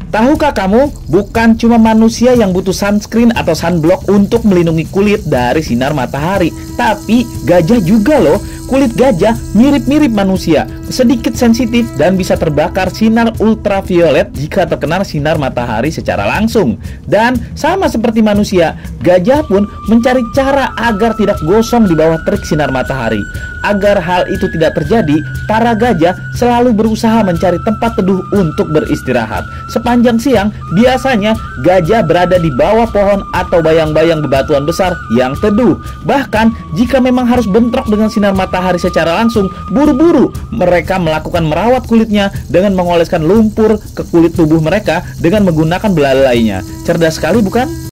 Tahukah kamu, bukan cuma manusia yang butuh sunscreen atau sunblock untuk melindungi kulit dari sinar matahari, tapi gajah juga loh. Kulit gajah mirip-mirip manusia, sedikit sensitif dan bisa terbakar sinar ultraviolet jika terkena sinar matahari secara langsung. Dan sama seperti manusia, gajah pun mencari cara agar tidak gosong di bawah terik sinar matahari. Agar hal itu tidak terjadi, para gajah selalu berusaha mencari tempat teduh untuk beristirahat. Sepanjang siang, biasanya gajah berada di bawah pohon atau bayang-bayang bebatuan besar yang teduh. Bahkan, jika memang harus bentrok dengan sinar matahari secara langsung, buru-buru mereka melakukan merawat kulitnya dengan mengoleskan lumpur ke kulit tubuh mereka dengan menggunakan belalainya. Cerdas sekali, bukan?